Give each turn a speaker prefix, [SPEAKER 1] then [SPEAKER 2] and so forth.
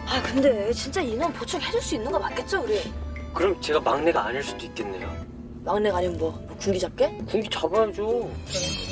[SPEAKER 1] 아 근데 진짜 인원 보충해줄 수 있는 거 맞겠죠 우리?
[SPEAKER 2] 그럼 제가 막내가 아닐 수도 있겠네요.
[SPEAKER 1] 막내가 아니면 뭐 군기 잡게?
[SPEAKER 2] 군기 잡아야죠.